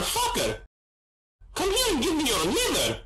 motherfucker! Come here and give me your liver!